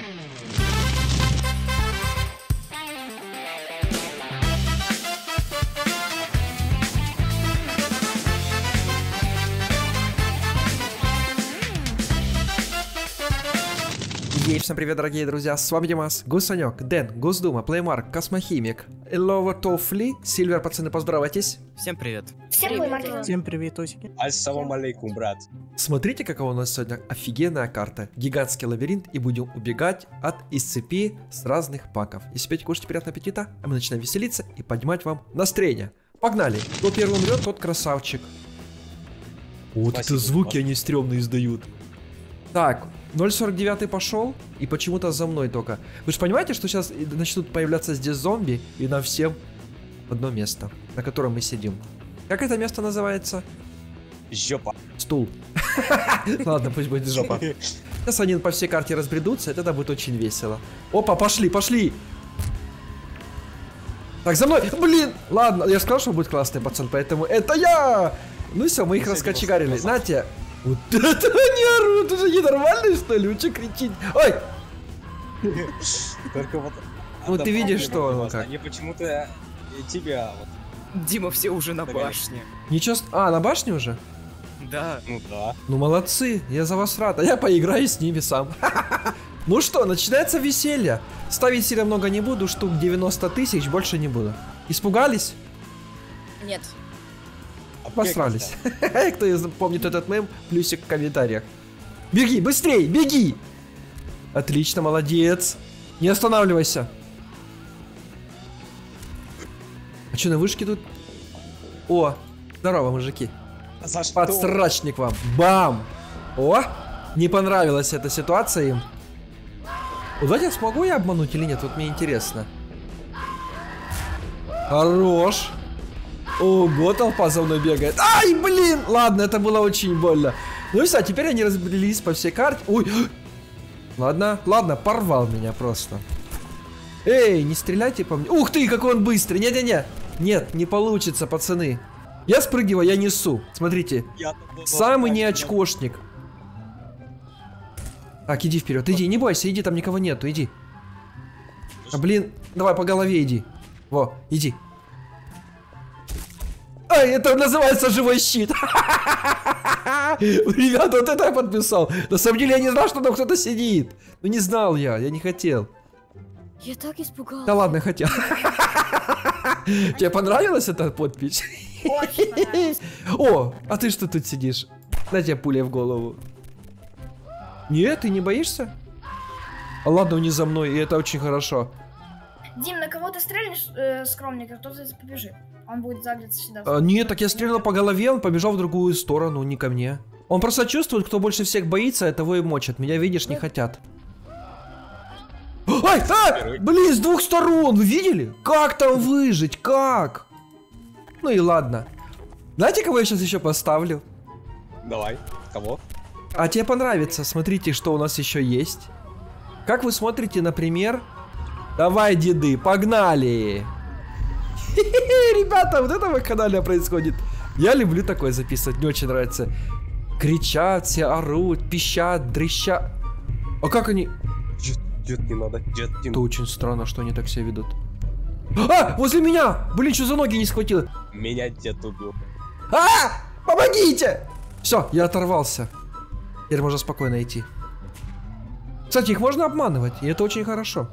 Всем привет, дорогие друзья, с вами Димас, Гусанек, Дэн, Госдума, Плеймарк, Космохимик, Лова Тофли, Сильвер, пацаны, поздоровайтесь. Всем привет. Всем привет, Осики. Ассаламу алейкум, брат. Смотрите, какая у нас сегодня офигенная карта. Гигантский лабиринт, и будем убегать из цепи с разных паков. Если пейте, кушайте, приятного аппетита, а мы начинаем веселиться и поднимать вам настроение. Погнали. Кто первый умрет, тот красавчик. Вот это звуки они стрёмные издают. Так, 0.49 пошел, и почему-то за мной только. Вы же понимаете, что сейчас начнут появляться здесь зомби, и нам всем одно место, на котором мы сидим. Как это место называется? Жопа. Стул. Ладно, пусть будет жопа. Сейчас они по всей карте разбредутся, это будет очень весело. Опа, пошли, пошли! Так, за мной! Блин! Ладно, я сказал, что будет классный пацан, поэтому это я! Ну все, мы их раскочегарили. Знаете, вот это они орут, уже ненормальные, что ли? Вы что кричите? Ой! Только вот... Ну ты видишь, что оно как. Они почему-то тебя вот... Дима, все уже на башне. Ничего... А, на башне уже? Да. Ну да. Ну молодцы, я за вас рад, а я поиграю с ними сам. Ну что, начинается веселье. Ставить сильно много не буду, штук 90 тысяч, больше не буду. Испугались? Нет. Посрались. Кто помнит этот мем, плюсик в комментариях. Беги, быстрей, беги! Отлично, молодец. Не останавливайся. А что, на вышке тут? О, здорово, мужики. Подсрачник вам. Бам! О, не понравилась эта ситуация им. Давайте, смогу я обмануть или нет? Вот мне интересно. Хорош. Ого, толпа за мной бегает. Ай, блин! Ладно, это было очень больно. Ну и все, теперь они разбрелись по всей карте. Ой! Ладно, ладно, порвал меня просто. Эй, не стреляйте по мне. Ух ты, какой он быстрый. Не-не-не. Нет, не получится, пацаны. Я спрыгиваю, я несу. Смотрите. Самый не очкошник. Так, иди вперед, иди, не бойся, иди, там никого нету, иди. А, блин, давай по голове иди. Во, иди. Ай, это называется живой щит. Ребята, вот это я подписал. На самом деле я не знал, что там кто-то сидит. Ну не знал я не хотел. Я так испугалась. Да ладно, хотел. Тебе понравилась эта подпись? Очень понравилось. О, а ты что тут сидишь? На тебе пуля в голову. Нет, ты не боишься? А ладно, он не за мной, и это очень хорошо. Дим, на кого ты стрельнешь, скромненько, кто-то побежит. Он будет заглядываться сюда. Нет, так я стрелял по голове, он побежал в другую сторону, не ко мне. Он просто чувствует, кто больше всех боится, того и мочат. Меня, видишь, не хотят. Ай, блин, с двух сторон, вы видели? Как там выжить, как? Ну и ладно. Знаете, кого я сейчас еще поставлю? Давай, кого? А тебе понравится, смотрите, что у нас еще есть. Как вы смотрите, например... Давай, деды, погнали! Ребята, вот это в канале происходит. Я люблю такое записывать, мне очень нравится. Кричат, все орут, пищат, дрыщат. А как они... Дед, не надо, дед, не... Это очень странно, что они так себя ведут. А, возле меня! Блин, что за ноги не схватило? Меня дед убил. А, помогите! Все, я оторвался. Теперь можно спокойно идти. Кстати, их можно обманывать, и это очень хорошо.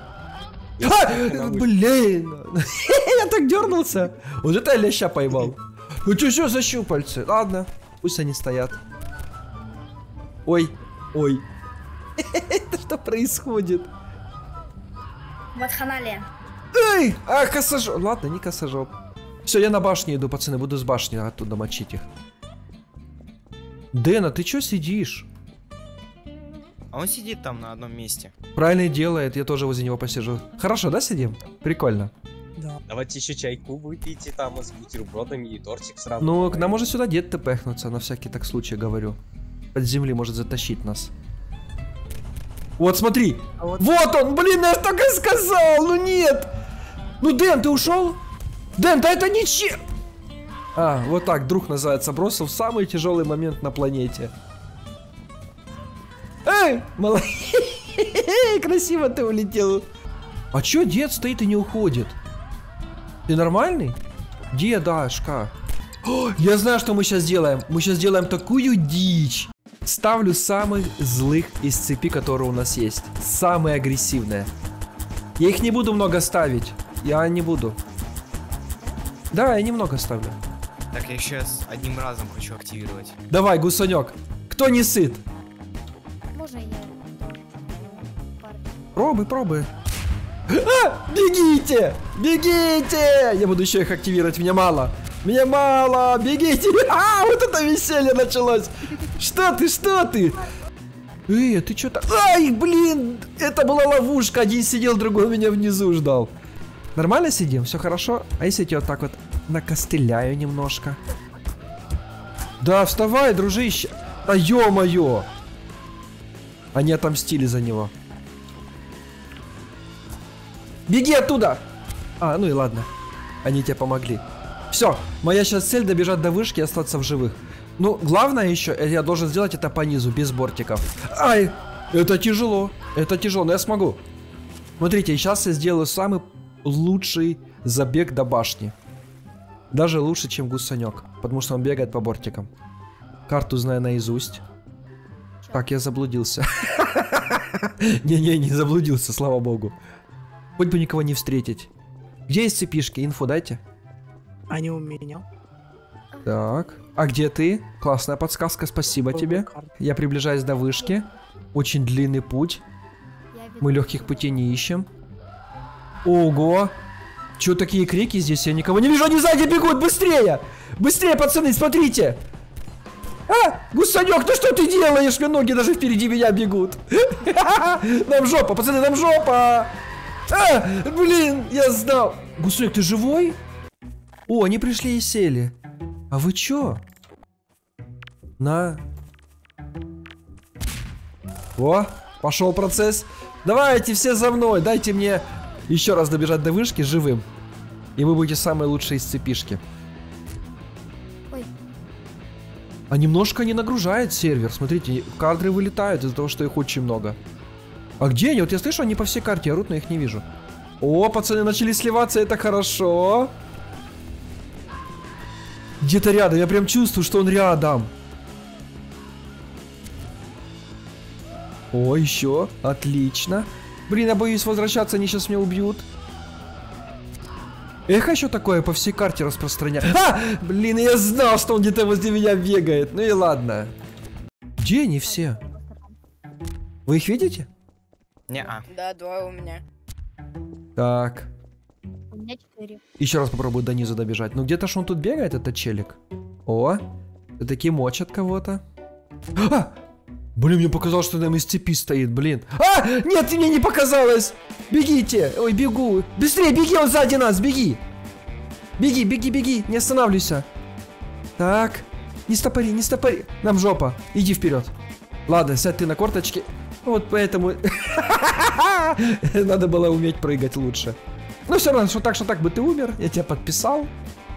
А, блин! Я так дернулся. Вот это я леща поймал. Ну что за щупальцы? Ладно, пусть они стоят. Ой, ой. Это что происходит? Ватханалия. Эй, а косожоп. Ладно, не косожоп. Все, я на башне иду, пацаны, буду с башни оттуда мочить их. Дэна, ты чё сидишь? А он сидит там на одном месте. Правильно делает, я тоже возле него посижу. Хорошо, да, сидим? Прикольно. Да. Давайте еще чайку выпейте там с бутербродами и тортик сразу. Ну, к нам может сюда дед тпхнуться, на всякий так случай говорю. Под земли может затащить нас. Вот, смотри. А вот он, блин, я только сказал, ну нет. Ну, Дэн, ты ушел? Дэн, да это ничего. А, вот так, друг называется, бросил в самый тяжелый момент на планете. Эй, Красиво ты улетел. А чё дед стоит и не уходит? Ты нормальный? Дедашка. О, я знаю, что мы сейчас делаем. Мы сейчас делаем такую дичь. Ставлю самых злых из цепи, которые у нас есть. Самые агрессивные. Я их не буду много ставить. Я не буду. Да, я немного ставлю. Так, я сейчас одним разом хочу активировать. Давай, гусанек. Кто не сыт? Можно я парень? Пробуй, пробуй. А, бегите! Бегите! Я буду еще их активировать. Меня мало. Меня мало. Бегите. А, вот это веселье началось. Что ты, что ты? Ты что-то... Ай, блин! Это была ловушка. Один сидел, другой меня внизу ждал. Нормально сидим? Все хорошо? А если я тебя вот так вот накостыляю немножко? Да, вставай, дружище. А ё-моё. Они отомстили за него. Беги оттуда! А, ну и ладно. Они тебе помогли. Все, моя сейчас цель добежать до вышки и остаться в живых. Ну, главное еще, я должен сделать это по низу, без бортиков. Ай, это тяжело. Это тяжело, но я смогу. Смотрите, сейчас я сделаю самый лучший забег до башни. Даже лучше, чем гусанек. Потому что он бегает по бортикам. Карту знаю наизусть. Так, я заблудился. Не-не, не заблудился, слава богу. Хоть бы никого не встретить. Где есть цепишки? Инфу дайте. Они у меня. Так. А где ты? Классная подсказка, спасибо тебе. Я приближаюсь до вышки. Очень длинный путь. Мы легких путей не ищем. Ого! Чё такие крики здесь? Я никого не вижу, они сзади бегут! Быстрее! Быстрее, пацаны, смотрите! А! Гусанек, ты что ты делаешь? Ноги даже впереди меня бегут. Нам жопа, пацаны, нам жопа! А! Блин, я знал! Гусанек, ты живой? О, они пришли и сели. А вы чё? На. О, пошел процесс. Давайте все за мной. Дайте мне еще раз добежать до вышки живым. И вы будете самые лучшие из цепишки. Ой. А немножко не нагружает сервер. Смотрите, кадры вылетают из-за того, что их очень много. А где они? Вот я слышу, они по всей карте орут, но их не вижу. О, пацаны начали сливаться, это хорошо. Где-то рядом, я прям чувствую, что он рядом. О, еще. Отлично. Блин, я боюсь возвращаться, они сейчас меня убьют. Эх, еще такое по всей карте распространять. А! Блин, я знал, что он где-то возле меня бегает. Ну и ладно. Где они все? Вы их видите? Не-а. Да, двое у меня. Так. У меня 4. Еще раз попробую до низу добежать. Ну где-то ж он тут бегает, этот челик. О, таки мочат кого-то. А! Блин, мне показалось, что там из цепи стоит, блин. А! Нет, мне не показалось! Бегите! Ой, бегу! Быстрее, беги, он сзади нас, беги! Беги, беги, беги, не останавливайся. Так, не стопори, не стопори. Нам жопа, иди вперед. Ладно, сядь ты на корточки. Вот поэтому... Надо было уметь прыгать лучше. Ну все равно, что так бы ты умер. Я тебя подписал.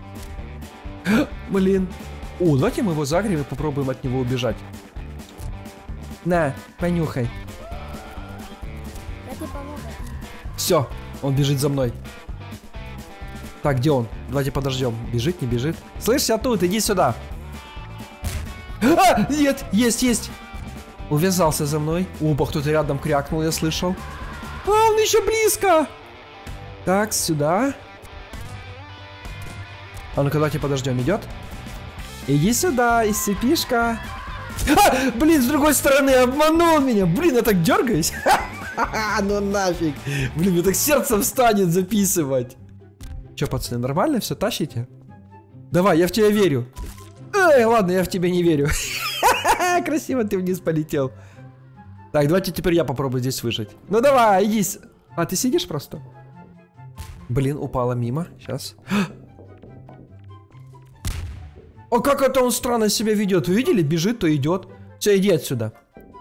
Блин. О, давайте мы его загребем и попробуем от него убежать. На, понюхай. Я тебе помогу. Все, он бежит за мной. Так, где он? Давайте подождем. Бежит, не бежит? Слышь, я тут, иди сюда. А, нет, есть. Увязался за мной. Опа, кто-то рядом крякнул, я слышал. А, он еще близко. Так, сюда. А ну-ка, давайте подождем, идет. Иди сюда, SCP-шка. А, блин, с другой стороны, обманул меня. Блин, я так дергаюсь. Ну нафиг. Блин, мне так сердце встанет записывать. Че, пацаны, нормально все тащите? Давай, я в тебя верю. Эй, ладно, я в тебя не верю. Красиво ты вниз полетел. Так, давайте теперь я попробую здесь выжить. Ну давай, иди. А, ты сидишь просто? Блин, упала мимо. Сейчас. О, как это он странно себя ведет. Вы видели? Бежит, то идет. Все, иди отсюда.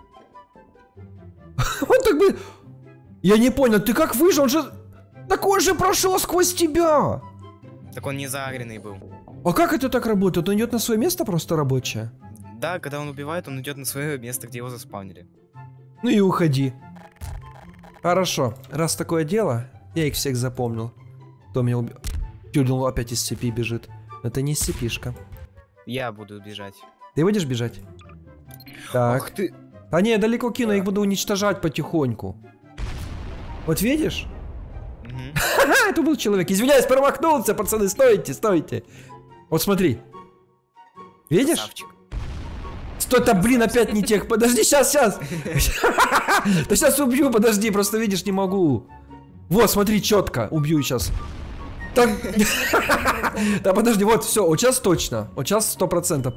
Он так бы... Я не понял, ты как выжил? Он же... Так он же прошел сквозь тебя. Так он не заагренный был. А как это так работает? Он идет на свое место просто рабочее? Да, когда он убивает, он идет на свое место, где его заспавнили. Ну и уходи. Хорошо, раз такое дело, я их всех запомнил. Кто меня убил? Тюдел опять из цепи бежит. Это не цепишка. Я буду бежать. Ты будешь бежать? Так. Ах ты. А не, я далеко кину, я их буду уничтожать потихоньку. Вот видишь? Мгм. Ха, это был человек. Извиняюсь, промахнулся, пацаны, стойте, стойте. Вот смотри. Видишь? Красавчик. Стой-то, блин, опять не тех. Подожди, сейчас. Да сейчас убью, подожди, просто видишь, не могу. Вот, смотри, четко. Убью сейчас. Так. Да подожди, вот, все, вот сейчас точно. Вот сейчас 100%.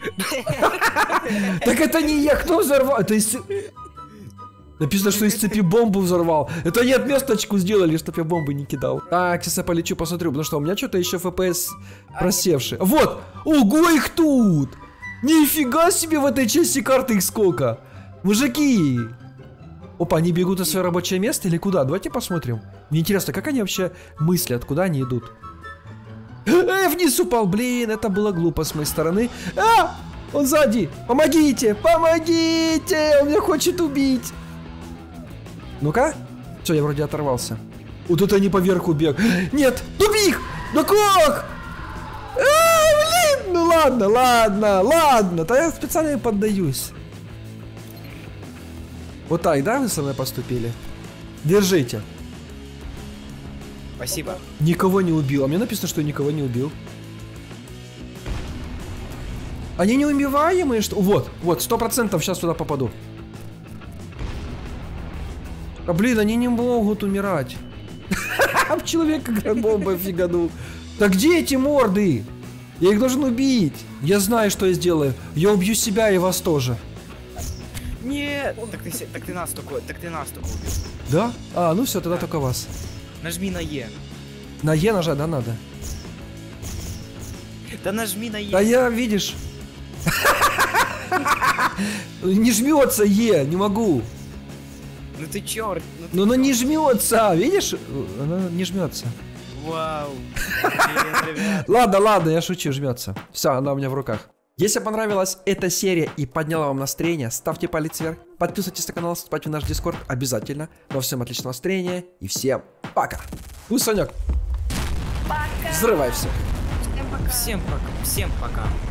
Так это не я, кто взорвал? Это из... Написано, что из цепи бомбу взорвал. Это они отместочку сделали, чтоб я бомбы не кидал. Так, сейчас я полечу, посмотрю, потому что у меня что-то еще FPS просевший. Вот! Ого, их тут! Нифига себе, в этой части карты их сколько! Мужики! Опа, они бегут на свое рабочее место или куда? Давайте посмотрим. Мне интересно, как они вообще мыслят, куда они идут? Вниз упал, блин, это было глупо с моей стороны. А! Он сзади! Помогите! Помогите! Он меня хочет убить! Ну-ка. Все, я вроде оторвался. Вот это они поверху бег. Нет! Тупик! Ну как? Блин! Ну ладно, ладно, ладно. Да я специально им поддаюсь. Вот так, да, вы со мной поступили? Держите. Спасибо. Никого не убил. А мне написано, что я никого не убил. Они неубиваемые, что... Вот, вот, 100% сейчас туда попаду. А блин, они не могут умирать. В человека бомбой фиганул. Да где эти морды? Я их должен убить. Я знаю, что я сделаю. Я убью себя и вас тоже. Нет. Так ты нас только убил. Да? А, ну все, тогда только вас. Нажми на Е. На Е нажать, да, надо? Да нажми на Е. Да я, видишь... Не жмется Е, не могу. Ну ты черт. Ну оно не жмется, видишь? Оно не жмется. Вау. Привет, ребят. Ладно, ладно, я шучу, жмется. Все, она у меня в руках. Если понравилась эта серия и подняла вам настроение, ставьте палец вверх, подписывайтесь на канал, вступайте в наш дискорд обязательно. Но всем отличного настроения и всем пока. Санек, Пока. взрывай все. Всем пока. Всем пока.